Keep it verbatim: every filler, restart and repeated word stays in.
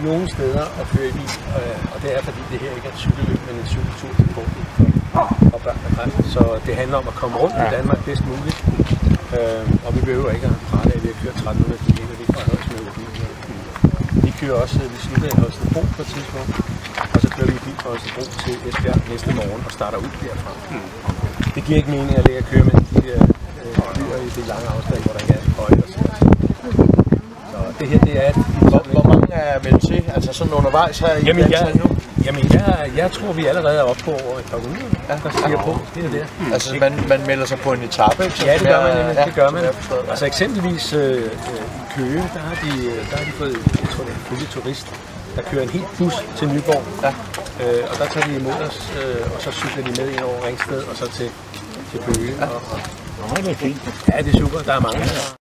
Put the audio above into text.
nogle steder at køre i bil, og det er fordi det her ikke er et cykelløb, men en cykeltur til fordel for børn og kræft. Så det handler om at komme rundt i Danmark bedst muligt, og vi behøver ikke at have prale af, at vi har kørt tretten hundrede kilometer, det er ikke nøjes med otte hundrede kilometer. Vi kører også, vi slutter i Holstebro på et tidspunkt, og så kører vi i bil fra Holstebro til Esbjerg næste morgen og starter ud derfra. Det giver ikke mening at lægge at køre med de der byer i det lange afstand, hvor der ikke er højt og sådan. Så det her, det er et... Hvor, hvor mange er meldt til? Altså sådan undervejs her i Jamen, jeg, jamen jeg, jeg tror, vi allerede er oppe på over et par hundrede, ja, der stiger på. Det er det. Mm. Altså man, man melder sig på en etape, ikke? Ja, det gør man nemlig. Ja, det gør man. Altså eksempelvis øh, i Køge, der har de, der har de fået, jeg tror det er en fulde turist, der kører en helt bus til Nyborg. Ja. Øh, og der tager de imod os, øh, og så cykler de med ind over Ringsted og så til, til Køge. Ja. Og, og, Nå, det er fint. Ja, det er super. Der er mange.